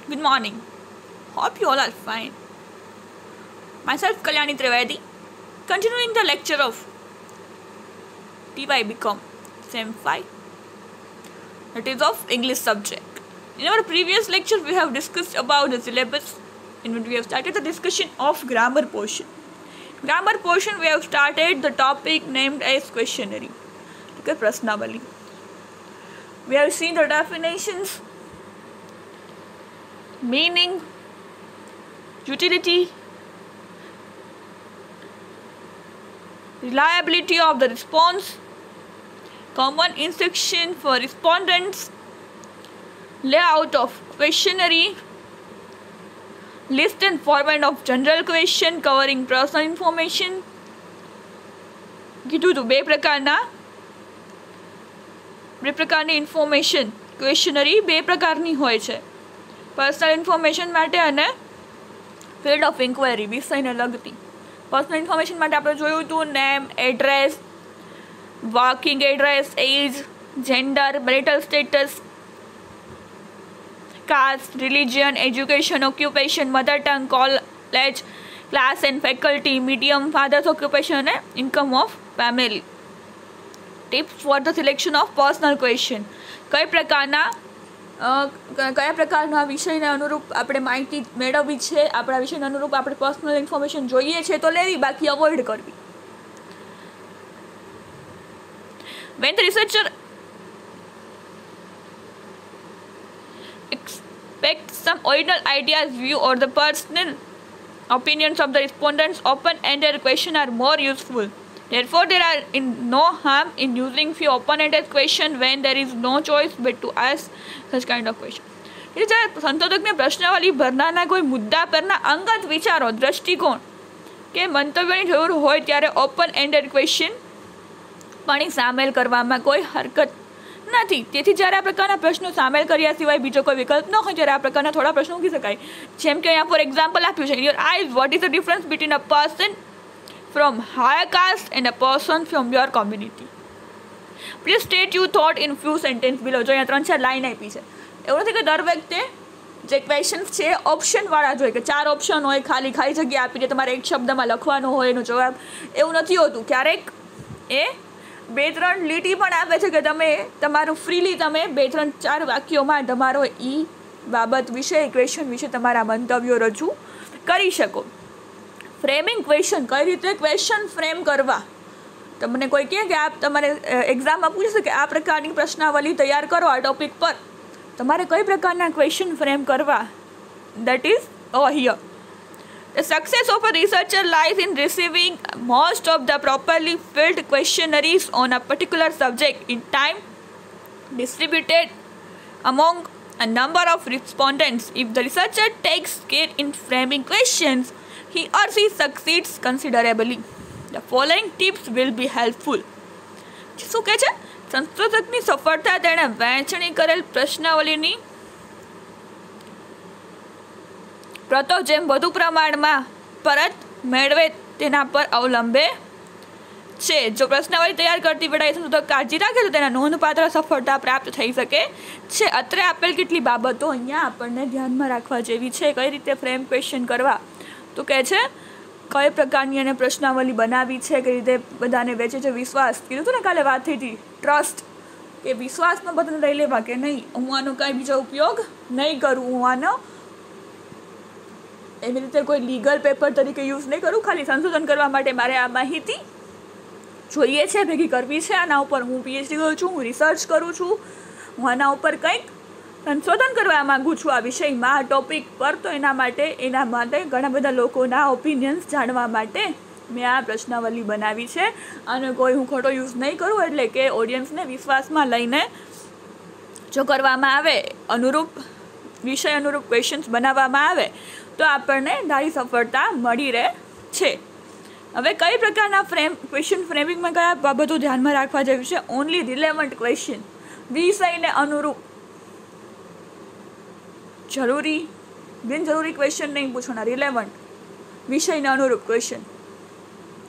Good morning. Hope you all are fine. Myself Kalyani Trivedi, continuing the lecture of TY BCom Sem 5, that is of English subject. In our previous lecture, we have discussed about the syllabus, in which we have started the discussion of grammar portion. Grammar portion, we have started the topic named as questionnaire, okay, Prasnavali. We have seen the definitions, meaning, utility, reliability of the response, common instruction for respondents, layout of questionnaire, list and format of general question covering personal information. કીધું હતું બે પ્રકારની information ક્વેશ્ચનરી બે પ્રકારની હોય છે, personal information માટે અને ફિલ્ડ ઓફ ઇન્ક્વાયરી વિષયને લગતી. પર્સનલ ઇન્ફોર્મેશન માટે આપણે જોયું હતું name, address, working address, age, gender, marital status, caste, religion, education, occupation, mother tongue, college, class and faculty, medium, father's occupation અને income of family. Tips for the selection of personal question. કયા પ્રકારના વિષયને અનુરૂપ આપણે માહિતી મેળવવી છે, આપણા વિષયને અનુરૂપ આપણે પર્સનલ ઇન્ફોર્મેશન જોઈએ છે તો લેવી, બાકી અવોઇડ કરવી. When the researcher expects some original ideas, view or the personal opinions of the respondents, open-ended questions are more useful. Therefore, there are no harm in using few open-ended questions when there is no choice but to ask such kind of question. જ્યારે સંશોધકને પ્રશ્નાવલી ભરનારના કોઈ મુદ્દા પરના અંગત વિચારો, દ્રષ્ટિકોણ કે મંતવ્યોની જરૂર હોય ત્યારે ઓપન એન્ડેડ ક્વેશ્ચન પણ સામેલ કરવામાં કોઈ હરકત નથી. તેથી જ્યારે આ પ્રકારના પ્રશ્નો સામેલ કર્યા સિવાય બીજો કોઈ વિકલ્પ ન હોય ત્યારે આ પ્રકારના થોડા પ્રશ્નો મૂકી શકાય. જેમ કે અહીંયા ફોર એક્ઝામ્પલ આપ્યું છે, in your eyes what is the difference between a person from higher caste and a person from your community. Please state your thought in few sentences below. જો અહીંયા 3-4 લાઈન આપી છે. એવું નથી કે દર વખતે જે ક્વેશ્ચન્સ છે ઓપ્શનવાળા જ હોય, કે 4 ઓપ્શન હોય, ખાલી જગ્યા આપી દે, તમારે એક શબ્દમાં લખવાનો હોય એનો જવાબ. એવું નથી હોતું. ક્યારેક એ 2-3 લીટી પણ આપે છે કે તમે તમારું ફ્રીલી તમે 2-3-4 વાક્યોમાં તમારો ઈ બાબત વિશે, ક્વેશ્ચન વિશે તમારા મંતવ્યો રજૂ કરી શકો. ફ્રેમિંગ ક્વેશ્ચન, કઈ રીતે ક્વેશ્ચન ફ્રેમ કરવા. તમને કોઈ કહે કે આપ તમારે એક્ઝામમાં પૂછશે કે આ પ્રકારની પ્રશ્નાવલી તૈયાર કરો આ ટોપિક પર, તમારે કઈ પ્રકારના ક્વેશ્ચન ફ્રેમ કરવા, that is here. The success of a researcher lies in receiving most of the properly filled questionnaires on a particular subject in time, distributed among a number of respondents. If the researcher takes care in framing questions, he or she succeeds considerably. The following tips will be helpful. શું કહે છે? સંશોધકની સફળતા તેણે વહેંચણી કરેલ પ્રશ્નાવલીની પ્રતો જેમ વધુ પ્રમાણમાં પરત મેળવે તેના પર અવલંબે છે. જો પ્રશ્નાવલી તૈયાર કરતી વેળાએ સંશોધક કાળજી રાખે તો તેના નોંધપાત્ર સફળતા પ્રાપ્ત થઈ શકે છે. અત્રે આપેલ કેટલી બાબતો અહીંયા આપણને ધ્યાનમાં રાખવા જેવી છે. કઈ રીતે ફ્રેમ ક્વેશ્ચન કરવા, તો કહે છે કઈ પ્રકારની એને પ્રશ્નાવલી બનાવી છે, કઈ રીતે બધાને વેચે છે. વિશ્વાસ કીધું હતું ને કાલે વાત થઈ હતી, ટ્રસ્ટ, કે વિશ્વાસમાં બધાને લઈ લેવા કે નહીં, હું આનો કાંઈ બીજો ઉપયોગ નહીં કરું, હું આનો એવી રીતે કોઈ લીગલ પેપર તરીકે યુઝ નહીં કરું, ખાલી સંશોધન કરવા માટે મારે આ માહિતી જોઈએ છે, ભેગી કરવી છે, આના ઉપર હું પીએચડી કરું છું, હું રિસર્ચ કરું છું, હું આના ઉપર કંઈક સંશોધન કરવા માગું છું આ વિષયમાં, આ ટોપિક પર. તો એના માટે ઘણા બધા લોકોના ઓપિનિયન્સ જાણવા માટે મેં આ પ્રશ્નાવલી બનાવી છે. અને કોઈ હું ખોટો યુઝ નહીં કરું, એટલે કે ઓડિયન્સને વિશ્વાસમાં લઈને જો કરવામાં આવે, અનુરૂપ વિષય અનુરૂપ ક્વેશ્ચન્સ બનાવવામાં આવે તો આપણને ધારી સફળતા મળી રહે છે. હવે કઈ પ્રકારના ક્વેશ્ચન ફ્રેમિંગમાં કયા બાબતો ધ્યાનમાં રાખવા જેવી છે? ઓનલી રિલેવન્ટ ક્વેશ્ચન, વિષયને અનુરૂપ, જરૂરી બિનજરૂરી ક્વેશ્ચન નહીં પૂછવાના, રિલેવન્ટ વિષયને અનુરૂપ question.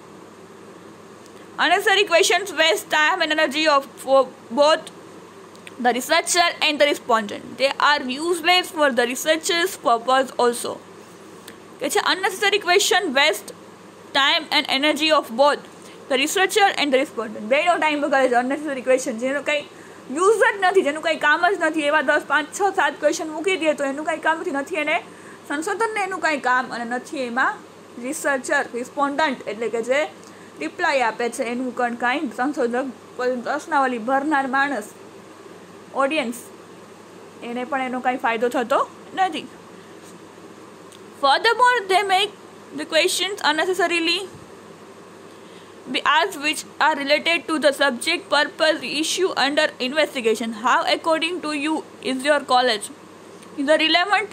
unnecessary questions waste time and energy of both the researcher and the respondent. They are useless for the researcher's purpose also. કે છે unnecessary question waste time and energy of both the researcher and the respondent. બેનો time બગાડે છે unnecessary question, જેનો કંઈ use જ નથી, જેનું કંઈ કામ જ નથી. એવા 10, 5, 6, 7 ક્વેશ્ચન મૂકી દે તો એનું કંઈ કામ નથી એને સંશોધનને એનું કંઈ કામ, અને નથી એમાં રિસર્ચર રિસ્પોન્ડન્ટ એટલે કે જે રિપ્લાય આપે છે એનું કાંઈ સંશોધક પ્રશ્નાવલી ભરનાર માણસ ઓડિયન્સ એને પણ એનો કાંઈ ફાયદો થતો નથી. Furthermore, they make the questions unnecessarily be asked which are related to the subject, purpose, issue under investigation. How, according to you, is your college? Is the relevant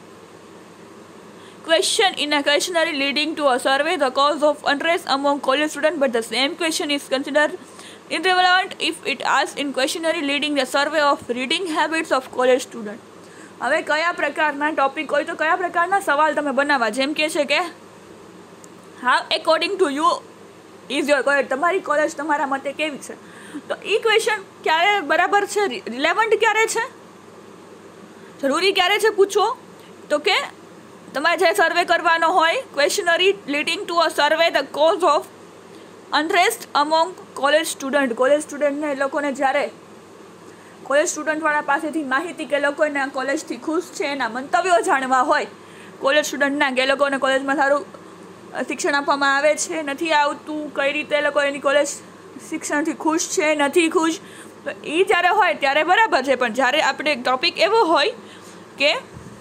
question in a questionnaire leading to a survey the cause of unrest among college students, but the same question is considered irrelevant if it asked in questionnaire leading the survey of reading habits of college students. હવે કયા પ્રકારના topic હોય તો કયા પ્રકારના સવાલ તમે બનાવવા, જેમ કે છે કે how according to you is your college, તમારી કોલેજ તમારા મતે કેવી છે. તો એ ક્વેશ્ચન ક્યારે બરાબર છે, રિલેવન્ટ ક્યારે છે, જરૂરી ક્યારે છે પૂછવો, તો કે તમારે જ્યારે સર્વે કરવાનો હોય questionnaire leading to a survey the cause of unrest among college સ્ટુડન્ટને એ લોકોને જ્યારે કોલેજ સ્ટુડન્ટવાળા પાસેથી માહિતી કે લોકો એના કોલેજથી ખુશ છે, એના મંતવ્યો જાણવા હોય કોલેજ સ્ટુડન્ટના, કે એ લોકોને કોલેજમાં સારું શિક્ષણ આપવામાં આવે છે, નથી આવતું, કઈ રીતે એ લોકો એની કોલેજ શિક્ષણથી ખુશ છે, નથી ખુશ, તો એ જ્યારે હોય ત્યારે બરાબર છે. પણ જ્યારે આપણે ટોપિક એવો હોય કે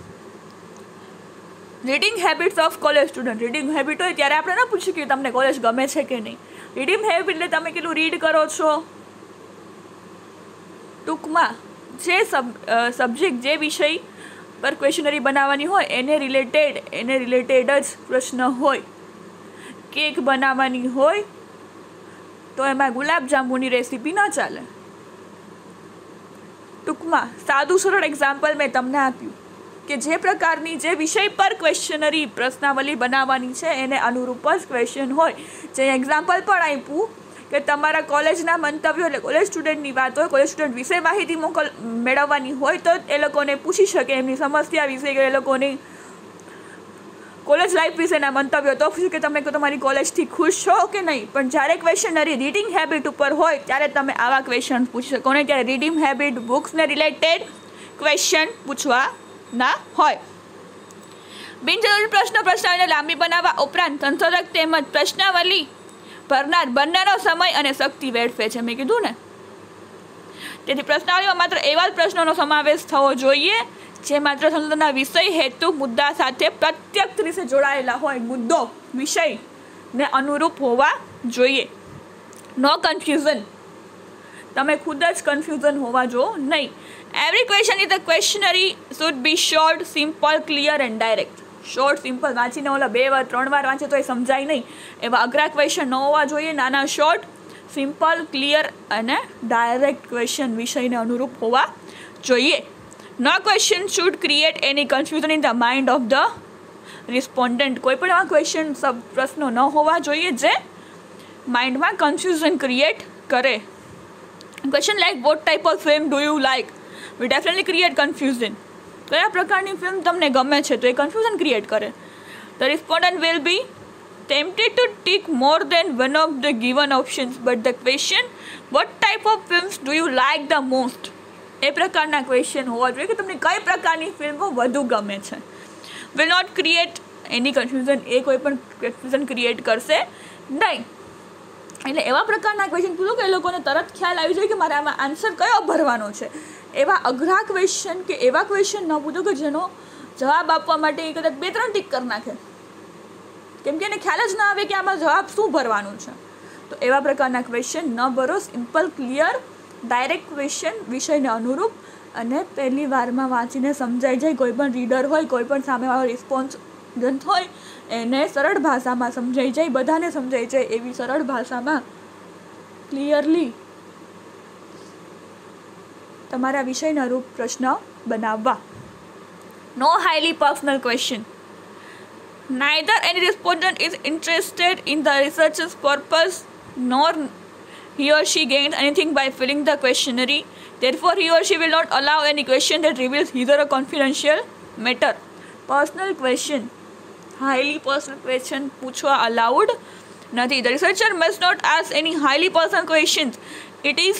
reading habits of college student, reading habit હોય ત્યારે આપણે ન પૂછીએ કે તમને કોલેજ ગમે છે કે નહીં. રીડિંગ હેબિટ એટલે તમે કેટલું રીડ કરો છો, ટૂંકમાં જે સબ્જેક્ટ જે વિષય પર ક્વેશ્ચનરી બનાવવાની હોય એને રિલેટેડ જ પ્રશ્ન હોય. કેક બનાવવાની હોય તો એમાં ગુલાબજાંબુની રેસીપી ન ચાલે. ટૂંકમાં સાદું સરળ એક્ઝામ્પલ મેં તમને આપ્યું કે જે પ્રકારની જે વિષય પર ક્વેશ્ચનરી પ્રશ્નાવલી બનાવવાની છે એને અનુરૂપ જ ક્વેશ્ચન હોય. જે એક્ઝામ્પલ પણ આપ્યું કે તમારા કોલેજના મંતવ્યો એટલે કોલેજ સ્ટુડન્ટની વાત હોય, કોલેજ સ્ટુડન્ટ વિશે માહિતી મેળવવાની હોય તો એ લોકોને પૂછી શકે એમની સમસ્યા વિશે કે એ લોકોની કોલેજ લાઈફ વિશેના મંતવ્યો, તો પૂછ્યું કે તમે તમારી કોલેજથી ખુશ છો કે નહીં. પણ જ્યારે ક્વેશ્ચનરી રીડિંગ હેબિટ ઉપર હોય ત્યારે તમે આવા ક્વેશ્ચન પૂછી શકો ને, ત્યારે રીડિંગ હેબિટ બુક્સને રિલેટેડ ક્વેશ્ચન પૂછવાના હોય. બિનજરૂરી પ્રશ્નાવલીને લાંબી બનાવવા ઉપરાંત સંશોધક તેમજ પ્રશ્નાવલી ભરનાર બંનેનો સમય અને શક્તિ વેડફે છે, મેં કીધું ને. તેથી પ્રશ્નાવલીમાં માત્ર એવા જ પ્રશ્નોનો સમાવેશ થવો જોઈએ જે માત્ર સંશોધનના વિષય, હેતુ, મુદ્દા સાથે પ્રત્યક્ષ રીતે જોડાયેલા હોય, મુદ્દો વિષયને અનુરૂપ હોવા જોઈએ. નો કન્ફ્યુઝન, તમે ખુદ જ કન્ફ્યુઝન હોવા જો નહીં. Every question is the questionnaire should be short, simple, clear and direct. Short simple વાંચીને ઓલા 2 વાર 3 વાર વાંચે તો એ સમજાય નહીં, એવા અઘરા ક્વેશ્ચન ન હોવા જોઈએ. નાના શોર્ટ, સિમ્પલ, ક્લિયર અને ડાયરેક્ટ ક્વેશ્ચન વિષયને અનુરૂપ હોવા જોઈએ. No question should create any confusion in the mind of the respondent. કોઈ પણ એવા ક્વેશ્ચન પ્રશ્નો ન હોવા જોઈએ જે માઇન્ડમાં કન્ફ્યુઝન ક્રિએટ કરે. Question like what type of film do you like will definitely create confusion. કયા પ્રકારની ફિલ્મ તમને ગમે છે તો એ કન્ફ્યુઝન ક્રિએટ કરે. The respondent will be tempted to tick more than one of the given options, but the question what type of films do you like the most એ પ્રકારના ક્વેશ્ચન હોવા જોઈએ કે તમને કઈ પ્રકારની ફિલ્મો વધુ ગમે છે. will not create any confusion, એ કોઈ પણ કન્ફ્યુઝન ક્રિએટ કરશે નહીં. એટલે એવા પ્રકારના ક્વેશ્ચન પૂછો કે એ લોકોને તરત ખ્યાલ આવી જાય કે મારે આમાં આન્સર કયો ભરવાનો છે. એવા અઘરા ક્વેશ્ચન કે એવા ક્વેશ્ચન ન પૂછો કે જેનો જવાબ આપવા માટે એ કદાચ 2-3 ટીક કરી નાખે, કેમ કે એને ખ્યાલ જ ના આવે કે આમાં જવાબ શું ભરવાનું છે. તો એવા પ્રકારના ક્વેશ્ચન ન ભરો. સિમ્પલ, ક્લિયર, ડાયરેક્ટ ક્વેશ્ચન વિષયને અનુરૂપ અને પહેલી વારમાં વાંચીને સમજાઈ જાય. કોઈ પણ રીડર હોય, કોઈ પણ સામેવાળો રિસ્પોન્ડન્ટ હોય એને સરળ ભાષામાં સમજાઈ જાય, બધાને સમજાઈ જાય એવી સરળ ભાષામાં ક્લિયરલી તમારા વિષયના રૂપ પ્રશ્ન બનાવવા. No highly personal question. Neither any respondent is interested in the researcher's purpose, nor he or she gains anything by filling the questionnaire. Therefore, he or she will not allow any question that reveals his or her confidential matter. Personal question, highly personal question પૂછવા allowed નથી. The researcher must not ask any highly personal questions. It is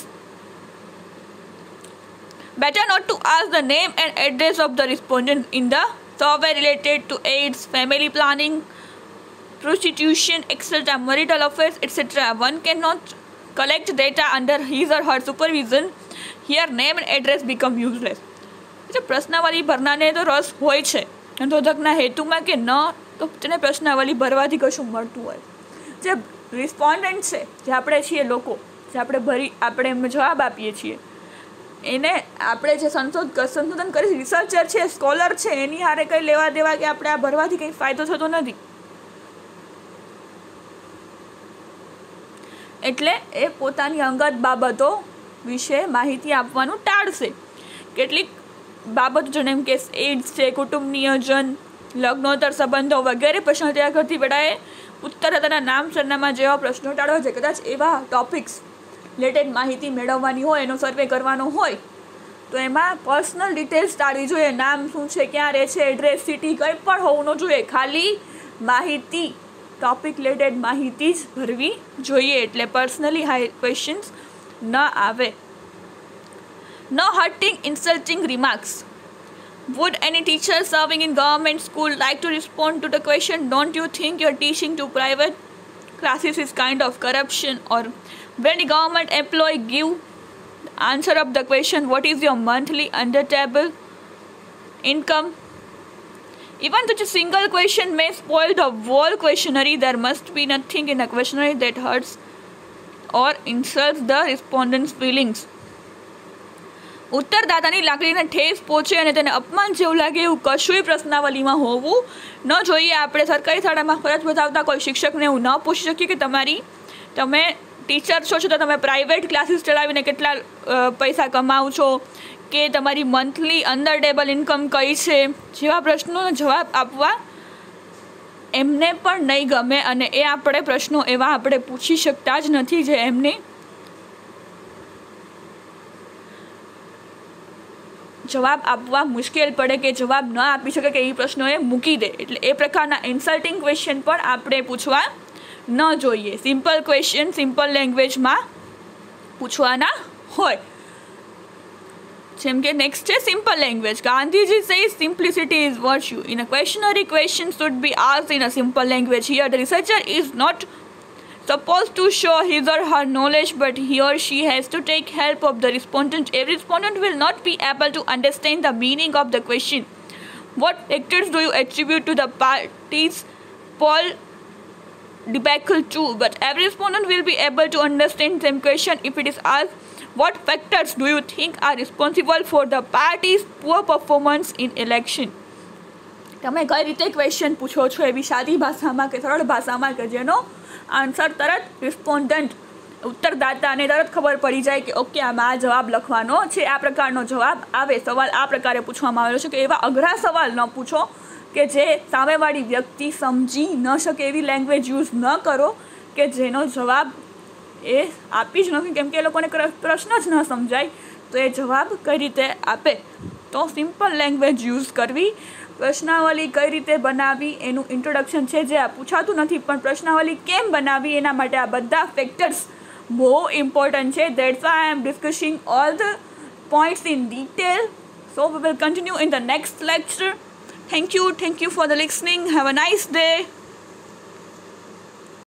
better not to ask the name and address of the respondent in the survey related to AIDS, family planning, prostitution, extramarital affairs, etc. One cannot collect data under his or her supervision. Here name and address become useless. પ્રશ્નાવલી ભરનારને તો રસ હોય છે સંશોધકના હેતુમાં કે ન, તો તેને પ્રશ્નાવલી ભરવાથી કશું મળતું હોય. જે રિસ્પોન્ડન્ટ છે, જે આપણે છીએ લોકો, જે આપણે એમને જવાબ આપીએ છીએ, એને આપણે જે સંશોધન કરી રિસર્ચર છે, સ્કોલર છે, એની હારે કંઈ લેવા દેવા કે આપણે આ ભરવાથી કંઈ ફાયદો થતો નથી. એટલે એ પોતાની અંગત બાબતો વિશે માહિતી આપવાનું ટાળશે. કેટલીક બાબતો જેમ કે એડ્સ છે, કુટુંબ નિયોજન, લગ્નોત્તર સંબંધો વગેરે પ્રશ્નો તૈયાર કરતી વેળાએ ઉત્તરદાતાના નામ સરનામા જેવા પ્રશ્નો ટાળવા છે. કદાચ એવા ટોપિક્સ રિલેટેડ માહિતી મેળવવાની હોય, એનો સર્વે કરવાનો હોય, તો એમાં પર્સનલ ડિટેલ્સ ટાળવી જોઈએ. નામ શું છે, ક્યાં રહે છે, એડ્રેસ, સિટી કંઈ પણ હોવું ન જોઈએ. ખાલી માહિતી, ટોપિક રિલેટેડ માહિતી જ ભરવી જોઈએ. એટલે પર્સનલી હાઈ ક્વેશ્ચન્સ ન આવે. No hurting, insulting remarks. Would any teacher serving in government school like to respond to the question, don't you think your teaching to private classes is kind of corruption? Or when the government employee give answer of the question, what is your monthly under table income? Even such a single question may spoil the whole questionnaire. There must be nothing in a questionnaire that hurts or insults the respondent's feelings. ઉત્તરદાતાની લાકડીને ઠેસ પહોંચે અને તેને અપમાન જેવું લાગે એવું કશુંય પ્રશ્નાવલીમાં હોવું ન જોઈએ. આપણે સરકારી શાળામાં ફરજ બજાવતા કોઈ શિક્ષકને એવું ન પૂછી શકીએ કે તમે ટીચર છો તો તમે પ્રાઇવેટ ક્લાસીસ ચલાવીને કેટલા પૈસા કમાવો છો, કે તમારી મંથલી અંડર ટેબલ ઇન્કમ કઈ છે. જેવા પ્રશ્નોનો જવાબ આપવા એમને પણ નહીં ગમે અને એ આપણે પ્રશ્નો એવા આપણે પૂછી શકતા જ નથી જે એમને જવાબ આપવા મુશ્કેલ પડે, કે જવાબ ન આપી શકે, કે એ પ્રશ્નો એ મૂકી દે. એટલે એ પ્રકારના ઇન્સલ્ટિંગ ક્વેશ્ચન પણ આપણે પૂછવા ન જોઈએ. સિમ્પલ ક્વેશ્ચન સિમ્પલ લેંગ્વેજમાં પૂછવાના હોય. જેમ કે નેક્સ્ટ છે simple language. Gandhiji says simplicity is virtue. In a questionnaire, questions should be asked in a simple language. Here the researcher is not supposed to show his or her knowledge, but he or she has to take help of the respondent. Every respondent will not be able to understand the meaning of the question. What factors do you attribute to the party's poll debacle to? But every respondent will be able to understand the same question if it is asked, what factors do you think are responsible for the party's poor performance in election? તમે કઈ રીતે question પૂછો છો એવી સાદી ભાષામાં કે સરળ ભાષામાં કે જેનો આન્સર તરત રિસ્પોન્ડન્ટ ઉત્તરદાતાને તરત ખબર પડી જાય કે ઓકે આમાં આ જવાબ લખવાનો છે, આ પ્રકારનો જવાબ આવે. સવાલ આ પ્રકારે પૂછવામાં આવેલો છે કે એવા અઘરા સવાલ ન પૂછો કે જે સામેવાળી વ્યક્તિ સમજી ન શકે. એવી લેંગ્વેજ યુઝ ન કરો કે જેનો જવાબ એ આપી જ નથી, કેમ કે એ લોકોને પ્રશ્ન જ ન સમજાય તો એ જવાબ કઈ રીતે આપે. તો સિમ્પલ લેંગ્વેજ યુઝ કરવી. પ્રશ્નાવલી કઈ રીતે બનાવવી એનું ઇન્ટ્રોડક્શન છે જે આ પૂછાતું નથી, પણ પ્રશ્નાવલી કેમ બનાવવી એના માટે આ બધા ફેક્ટર્સ બહુ ઇમ્પોર્ટન્ટ છે. That's why I am discussing all the points in detail. So we will continue in the next lecture. Thank you for the listening. Have a nice day.